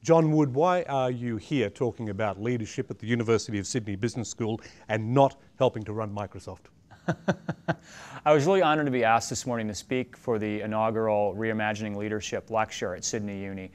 John Wood, why are you here talking about leadership at the University of Sydney Business School and not helping to run Microsoft? I was really honored to be asked this morning to speak for the inaugural Reimagining Leadership lecture at Sydney Uni.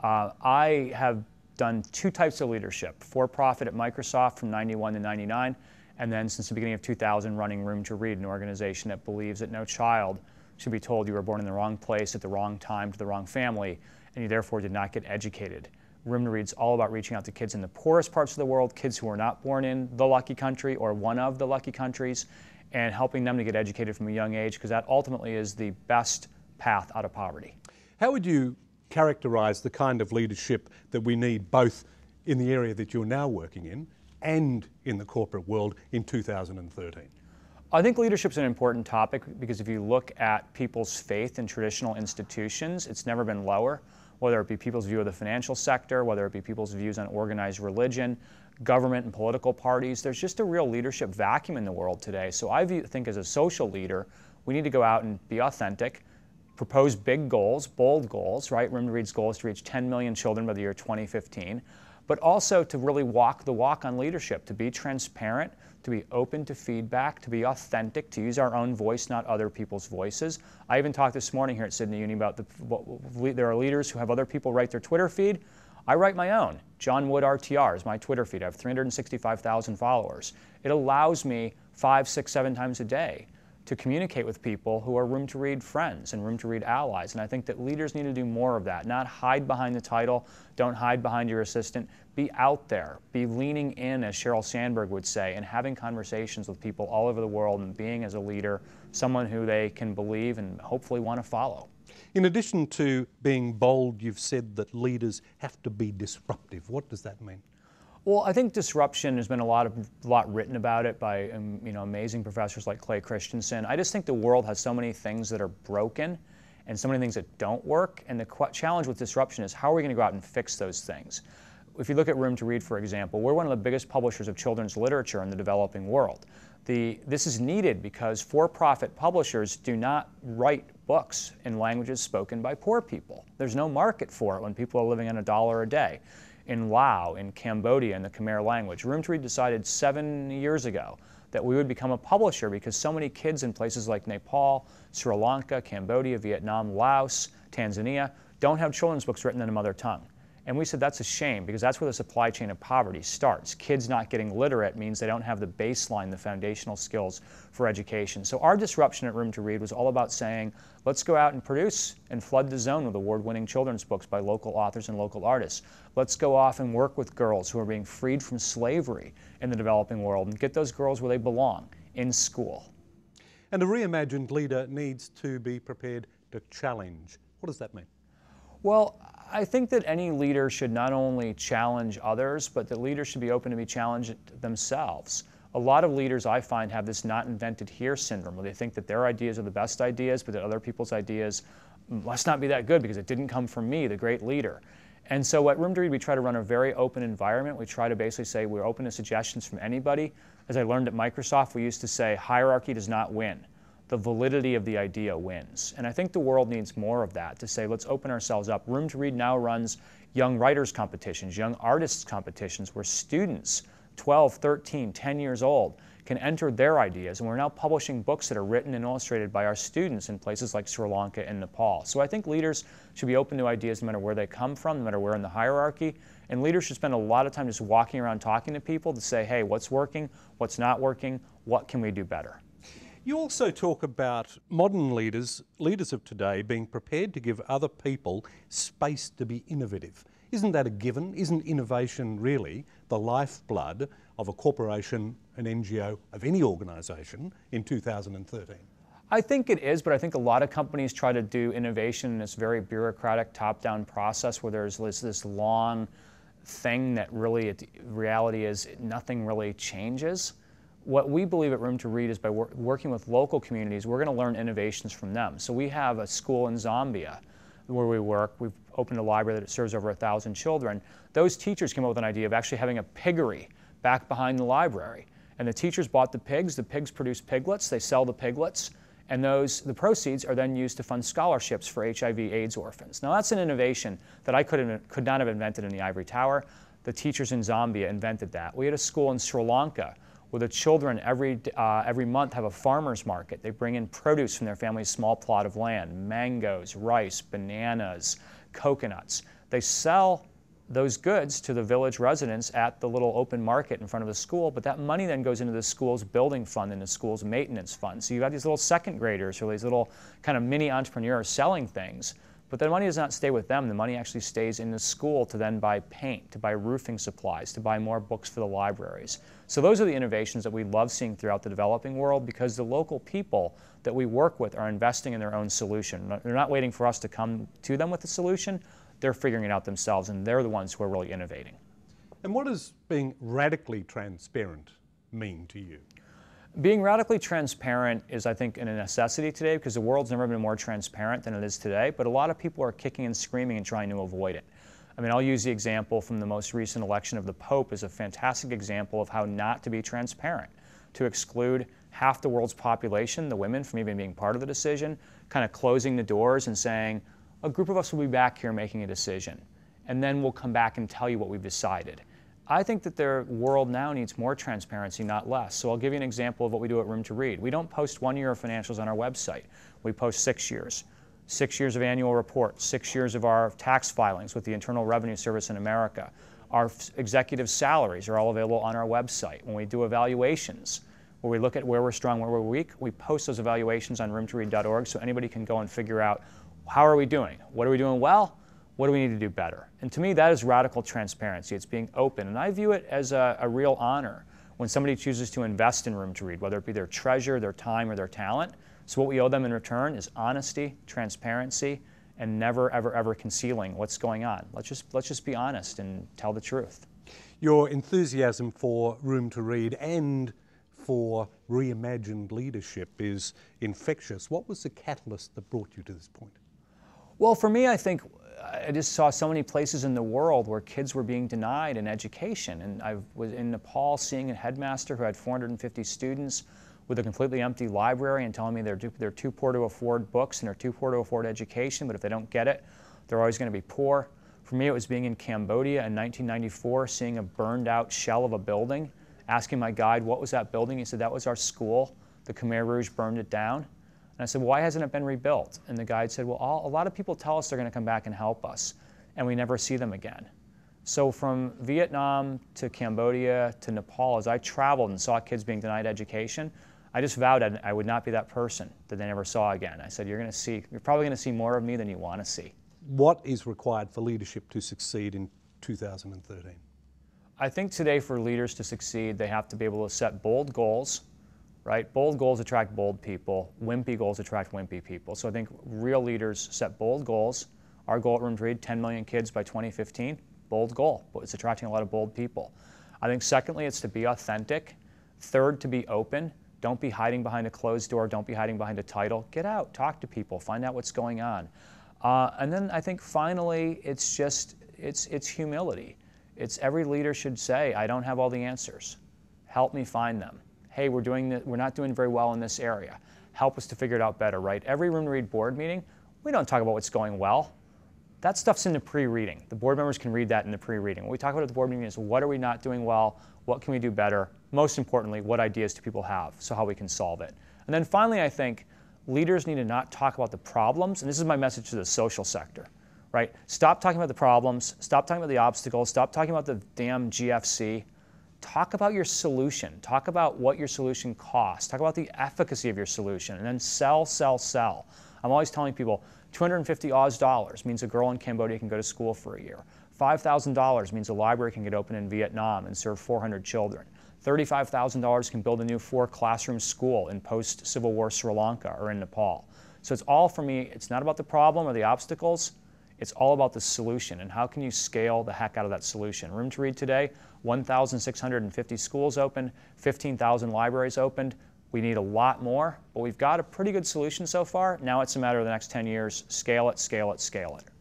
I have done two types of leadership: for-profit at Microsoft from 91 to 99, and then since the beginning of 2000 running Room to Read, an organization that believes that no child should be told you were born in the wrong place at the wrong time to the wrong family, and you therefore did not get educated. Room to Read is all about reaching out to kids in the poorest parts of the world, kids who are not born in the lucky country or one of the lucky countries, and helping them to get educated from a young age, because that ultimately is the best path out of poverty. How would you characterise the kind of leadership that we need both in the area that you're now working in and in the corporate world in 2013? I think leadership is an important topic because if you look at people's faith in traditional institutions, it's never been lower, whether it be people's view of the financial sector, whether it be people's views on organized religion, government and political parties. There's just a real leadership vacuum in the world today. So I think as a social leader, we need to go out and be authentic, propose big goals, bold goals, right? Room to Read's goal is to reach 10 million children by the year 2015, but also to really walk the walk on leadership, to be transparent, to be open to feedback, to be authentic, to use our own voice, not other people's voices. I even talked this morning here at Sydney Uni about there are leaders who have other people write their Twitter feed. I write my own. John Wood RTR is my Twitter feed. I have 365,000 followers. It allows me 5, 6, 7 times a day to communicate with people who are Room to Read friends and Room to Read allies. And I think that leaders need to do more of that, not hide behind the title, don't hide behind your assistant. Be out there, be leaning in, as Sheryl Sandberg would say, and having conversations with people all over the world and being, as a leader, someone who they can believe and hopefully want to follow. In addition to being bold, you've said that leaders have to be disruptive. What does that mean? Well, I think disruption, there's been a lot written about it by amazing professors like Clay Christensen. I just think the world has so many things that are broken and so many things that don't work. And the challenge with disruption is how are we going to go out and fix those things? If you look at Room to Read, for example, we're one of the biggest publishers of children's literature in the developing world. This is needed because for-profit publishers do not write books in languages spoken by poor people. There's no market for it when people are living on $1 a day. In Lao, in Cambodia, in the Khmer language, Room to Read decided 7 years ago that we would become a publisher because so many kids in places like Nepal, Sri Lanka, Cambodia, Vietnam, Laos, Tanzania don't have children's books written in a mother tongue. And we said that's a shame because that's where the supply chain of poverty starts. Kids not getting literate means they don't have the baseline, the foundational skills for education. So our disruption at Room to Read was all about saying, let's go out and produce and flood the zone with award-winning children's books by local authors and local artists. Let's go off and work with girls who are being freed from slavery in the developing world and get those girls where they belong, in school. And a reimagined leader needs to be prepared to challenge. What does that mean? Well, I think that any leader should not only challenge others, but that leaders should be open to be challenged themselves. A lot of leaders, I find, have this not invented here syndrome, where they think that their ideas are the best ideas, but that other people's ideas must not be that good because it didn't come from me, the great leader. And so at Room to Read, we try to run a very open environment. We try to basically say we're open to suggestions from anybody. As I learned at Microsoft, we used to say hierarchy does not win. The validity of the idea wins. And I think the world needs more of that, to say let's open ourselves up. Room to Read now runs young writers competitions, young artists competitions, where students, 12, 13, 10 years old, can enter their ideas. And we're now publishing books that are written and illustrated by our students in places like Sri Lanka and Nepal. So I think leaders should be open to ideas no matter where they come from, no matter where in the hierarchy. And leaders should spend a lot of time just walking around talking to people to say, hey, what's working, what's not working, what can we do better? You also talk about modern leaders, leaders of today, being prepared to give other people space to be innovative. Isn't that a given? Isn't innovation really the lifeblood of a corporation, an NGO, of any organisation in 2013? I think it is, but I think a lot of companies try to do innovation in this very bureaucratic top-down process where there's this long thing that really, reality is nothing really changes. What we believe at Room to Read is by working with local communities, we're going to learn innovations from them. So we have a school in Zambia where we work. We've opened a library that serves over 1,000 children. Those teachers came up with an idea of actually having a piggery back behind the library. And the teachers bought the pigs produce piglets, they sell the piglets, And the proceeds are then used to fund scholarships for HIV/AIDS orphans. Now that's an innovation that I could not have invented in the ivory tower. The teachers in Zambia invented that. We had a school in Sri Lanka where the children every month have a farmer's market. They bring in produce from their family's small plot of land, mangoes, rice, bananas, coconuts. They sell those goods to the village residents at the little open market in front of the school, but that money then goes into the school's building fund and the school's maintenance fund. So you've got these little second graders or these little kind of mini entrepreneurs selling things, but the money does not stay with them. The money actually stays in the school to then buy paint, to buy roofing supplies, to buy more books for the libraries. So those are the innovations that we love seeing throughout the developing world, because the local people that we work with are investing in their own solution. They're not waiting for us to come to them with the solution. They're figuring it out themselves, and they're the ones who are really innovating. And what does being radically transparent mean to you? Being radically transparent is, I think, a necessity today, because the world's never been more transparent than it is today, but a lot of people are kicking and screaming and trying to avoid it. I mean, I'll use the example from the most recent election of the Pope as a fantastic example of how not to be transparent, to exclude half the world's population, the women, from even being part of the decision, kind of closing the doors and saying, a group of us will be back here making a decision, and then we'll come back and tell you what we've decided. I think that the world now needs more transparency, not less. So I'll give you an example of what we do at Room to Read. We don't post 1 year of financials on our website. We post 6 years. 6 years of annual reports, 6 years of our tax filings with the Internal Revenue Service in America. Our executive salaries are all available on our website. When we do evaluations, where we look at where we're strong, where we're weak, we post those evaluations on roomtoread.org so anybody can go and figure out, how are we doing? What are we doing well? What do we need to do better? And to me, that is radical transparency. It's being open. And I view it as a real honor when somebody chooses to invest in Room to Read, whether it be their treasure, their time, or their talent. So what we owe them in return is honesty, transparency, and never, ever, ever concealing what's going on. Let's just be honest and tell the truth. Your enthusiasm for Room to Read and for reimagined leadership is infectious. What was the catalyst that brought you to this point? Well, for me, I think I just saw so many places in the world where kids were being denied an education. And I was in Nepal seeing a headmaster who had 450 students with a completely empty library and telling me they're too poor to afford books and they're too poor to afford education, but if they don't get it, they're always going to be poor. For me, it was being in Cambodia in 1994, seeing a burned out shell of a building, asking my guide, what was that building? He said, that was our school. The Khmer Rouge burned it down. And I said, why hasn't it been rebuilt? And the guide said, well, a lot of people tell us they're going to come back and help us, and we never see them again. So from Vietnam to Cambodia to Nepal, as I traveled and saw kids being denied education, I just vowed I would not be that person that they never saw again. I said, you're probably going to see more of me than you want to see. What is required for leadership to succeed in 2013? I think today for leaders to succeed, they have to be able to set bold goals. Right? Bold goals attract bold people. Wimpy goals attract wimpy people. So I think real leaders set bold goals. Our goal at Room to Read, 10 million kids by 2015, bold goal, but it's attracting a lot of bold people. I think secondly, it's to be authentic. Third, to be open. Don't be hiding behind a closed door. Don't be hiding behind a title. Get out, talk to people, find out what's going on. And then I think finally, it's humility. It's every leader should say, I don't have all the answers. Help me find them. Hey, we're not doing very well in this area. Help us to figure it out better, right? Every Room to Read board meeting, we don't talk about what's going well. That stuff's in the pre-reading. The board members can read that in the pre-reading. What we talk about at the board meeting is what are we not doing well, what can we do better, most importantly, what ideas do people have, so how we can solve it. And then finally, I think leaders need to not talk about the problems, and this is my message to the social sector, right? Stop talking about the problems, stop talking about the obstacles, stop talking about the damn GFC. Talk about your solution. Talk about what your solution costs. Talk about the efficacy of your solution, and then sell, sell, sell. I'm always telling people 250 Aus dollars means a girl in Cambodia can go to school for a year. $5,000 means a library can get open in Vietnam and serve 400 children. $35,000 can build a new 4-classroom school in post-Civil War Sri Lanka or in Nepal. So it's all, for me, it's not about the problem or the obstacles. It's all about the solution and how can you scale the heck out of that solution. Room to Read today, 1,650 schools opened, 15,000 libraries opened. We need a lot more, but we've got a pretty good solution so far. Now it's a matter of the next 10 years. Scale it, scale it, scale it.